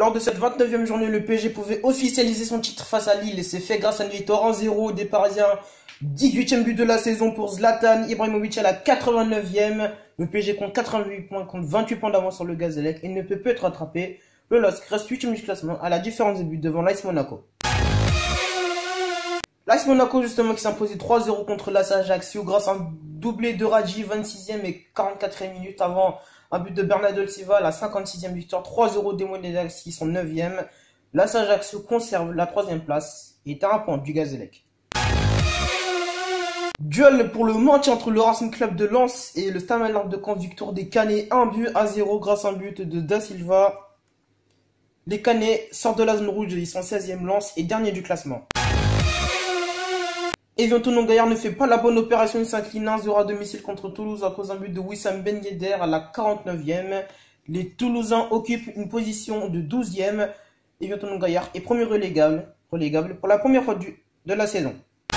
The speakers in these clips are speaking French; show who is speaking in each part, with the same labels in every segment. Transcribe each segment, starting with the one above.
Speaker 1: Lors de cette 29e journée, le PSG pouvait officialiser son titre face à Lille et c'est fait grâce à une victoire 1-0 des Parisiens. 18e but de la saison pour Zlatan Ibrahimovic à la 89e. Le PSG compte 88 points, compte 28 points d'avance sur le Gazélec et ne peut plus être rattrapé. Le LOSC reste 8e du classement à la différence des buts devant l'AS Monaco. L'AS Monaco justement qui s'imposait 3-0 contre l'AS Ajaccio grâce à un doublé de Radji 26e et 44e minute avant un but de Bernardo Silva à la 56e victoire. 3-0 des Monégasques qui sont 9e. L'AS Ajaccio conserve la 3e place et est à un point du Gazélec. Duel pour le maintien entre le Racing Club de Lens et le Stade Malherbe de Caen. Victoire des Canets 1-0 grâce à un but de Da Silva. Les Canets sortent de la zone rouge, ils sont 16e. Lens et dernier du classement. Evian Tonon-Gaillard ne fait pas la bonne opération, il s'incline 1-0 à domicile contre Toulouse à cause d'un but de Wissam Ben Yedder à la 49e. Les Toulousains occupent une position de 12e. Evian Tonon-Gaillard est premier relégable pour la première fois de la saison.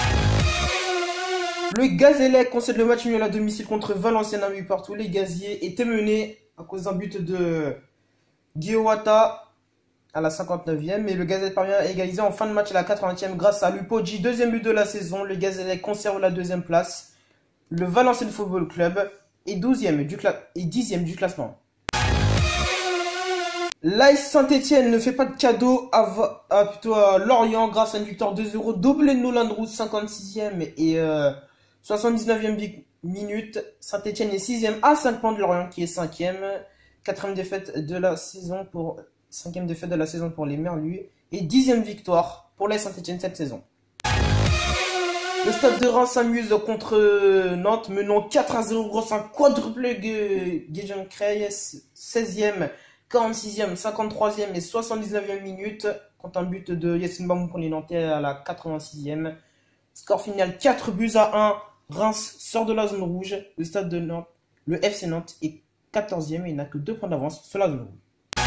Speaker 1: Le Gazélec concède le match nul à domicile contre Valenciennes, un but partout. Les Gaziers étaient menés à cause d'un but de Guiowata à la 59e, et le Gazélec parvient à égaliser en fin de match à la 80e grâce à Lupoji, deuxième but de la saison. Le Gazélec conserve la deuxième place. Le Valenciennes Football Club est 10e du classement. L'AS Saint-Etienne ne fait pas de cadeau à Lorient grâce à une victoire 2-0. Doublé de Nolan Roux, 56e et 79e minute. Saint-Etienne est 6e à 5 points de Lorient qui est 5e. 5e défaite de la saison pour les Merlus et 10e victoire pour l'AS Saint-Etienne cette saison. Le Stade de Reims s'amuse contre Nantes, menant 4-0 grâce à un quadruplé Guéjon Creyes, 16e, 46e, 53e et 79e minute, contre un but de Yassine Bamou pour les Nantais à la 86e. Score final 4-1. Reims sort de la zone rouge. Le Stade de Nantes, le FC Nantes est 14e et n'a que 2 points d'avance sur la zone rouge.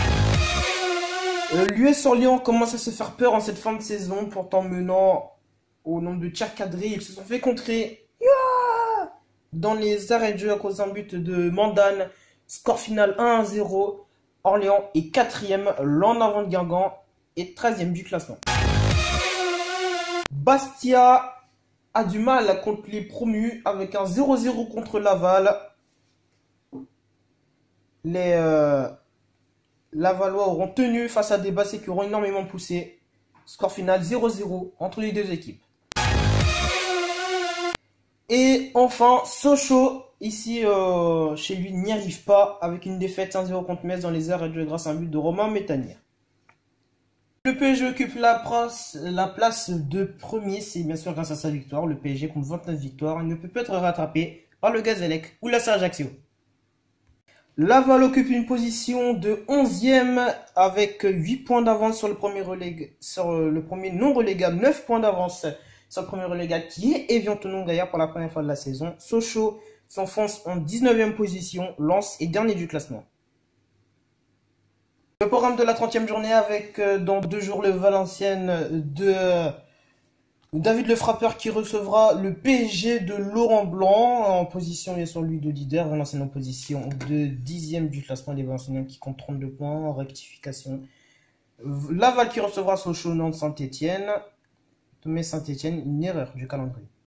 Speaker 1: L'US Orléans commence à se faire peur en cette fin de saison, pourtant menant au nombre de tirs cadrés. Ils se sont fait contrer dans les arrêts de jeu à cause d'un but de Mandane. Score final 1-0. Orléans est 4e, l'en avant de Guingamp est 13e du classement. Bastia a du mal contre les promus avec un 0-0 contre Laval. Les Lavallois auront tenu face à des Bassés qui auront énormément poussé. Score final 0-0 entre les deux équipes. Et enfin, Sochaux, ici chez lui, n'y arrive pas avec une défaite 1-0 contre Metz dans les arrêts de jeu grâce à un but de Romain Métanier. Le PSG occupe la place de premier, c'est bien sûr grâce à sa victoire. Le PSG compte 29 victoires, il ne peut pas être rattrapé par le Gazélec ou l'AS Ajaccio. Laval occupe une position de 11e avec 8 points d'avance sur le premier non relégable, 9 points d'avance sur le premier relégable qui est Evian Tonon-Gaillard pour la première fois de la saison. Sochaux s'enfonce en 19e position, Lens est dernier du classement. Le programme de la 30e journée avec dans 2 jours le Valenciennes de David Le Frappeur qui recevra le PSG de Laurent Blanc en position bien sûr lui de leader. Valenciennes en position de 10e du classement, les Valenciennes qui comptent 32 points en rectification. Laval qui recevra Sochaux, Nantes, Saint-Etienne. Mais Saint-Etienne, une erreur du calendrier.